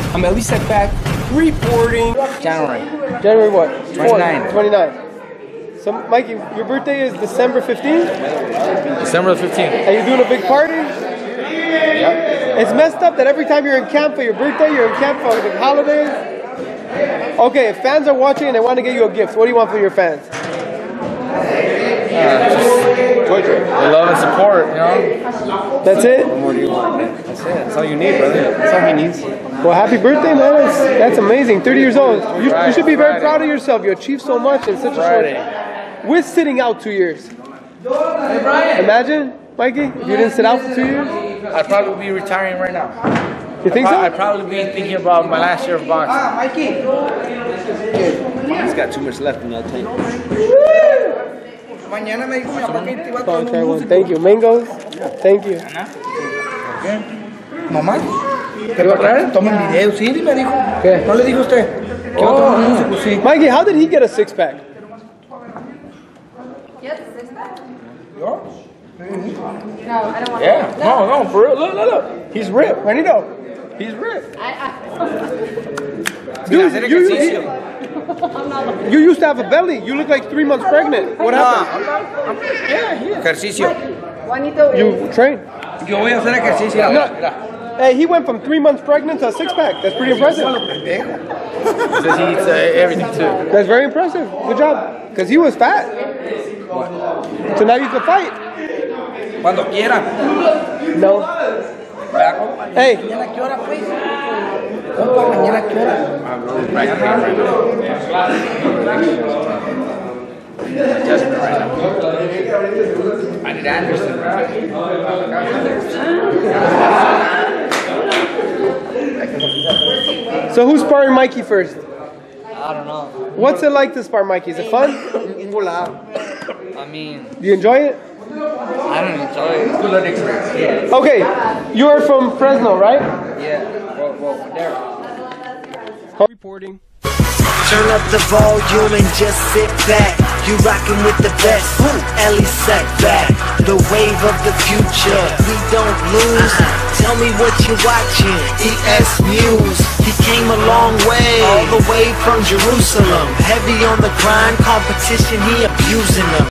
I'm Elie Seckbach, reporting January. January what? 29. 29. So, Mikey, your birthday is December 15th? December 15th. And you're doing a big party? Yep. It's messed up that every time you're in camp for your birthday, you're in camp for the holidays. Okay, if fans are watching and they want to get you a gift, what do you want for your fans? Just love and support, you know? That's it? What more do you want? That's it. That's all you need, brother. That's all he needs. Well, happy birthday, man. That's amazing. 30 years old. You should be very proud of yourself. You achieved so much in such a short time. We're sitting out 2 years. Imagine, Mikey, if you didn't sit out for 2 years. I'd probably be retiring right now. You think so? I'd probably be thinking about my last year of boxing. Mikey! He's got too much left in that tank. Mañana me dijo mi papá que te iba a traer un músico. Thank you. Mangoes? Thank you. Mamá, ¿te lo traer? Toma el video. Sí, me dijo. ¿Qué? ¿No le dijo usted? Que va a tomar un músico, sí. Mikey, how did he get a six-pack? Yes, six-pack? ¿Yo? No, I don't want Yeah. No, for real. Look. He's ripped. Juanito. He's ripped. Dude, you used to have a belly. You look like 3 months pregnant. What happened? Ejercicio. Juanito. You train. Yo voy a hacer ejercicio. No. Hey, he went from 3 months pregnant to a six-pack. That's pretty impressive. He says he eats everything too. That's very impressive. Good job. Because he was fat. So now you can fight. Cuando quiera. No. Hey. ¿Mañana qué hora, pues? Compa, ¿mañana qué hora? I need Anderson. So who's sparring Mikey first? I don't know. What's it like to spar Mikey? Is it fun? I mean, Do you enjoy it? I don't enjoy it. Good learning experience. Yeah. Okay, you're from Fresno, right? Yeah. Well, there. Reporting. Turn up the volume and just sit back. You rockin' with the best. Elie Seckbach, the wave of the future. We don't lose. Tell me what you're watching. EsNews. He came a long way, all the way from Jerusalem. Heavy on the grind, competition, he abusing them.